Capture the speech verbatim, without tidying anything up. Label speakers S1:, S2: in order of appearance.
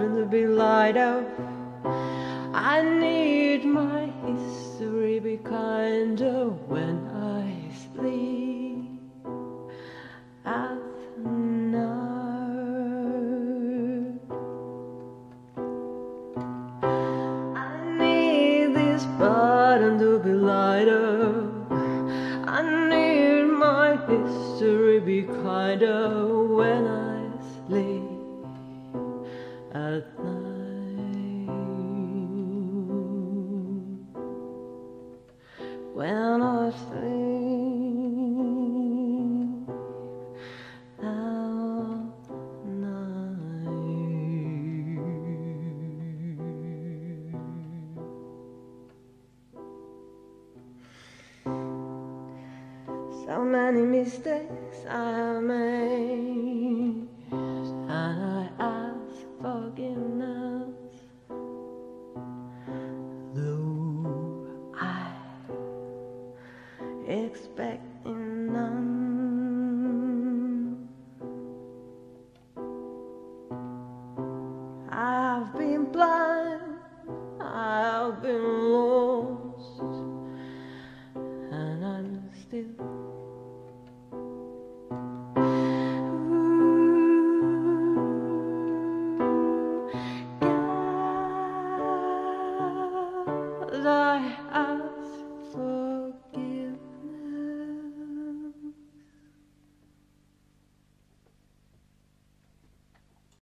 S1: button to be light up. I need my history be kinder when I sleep at night. I need this button to be lighter. I need my history be kinder when I sleep at night. When I sleep at night. So many mistakes I have made, and I ask forgiveness. Though I expecting none, I've been blind, I've been lost, and I'm still I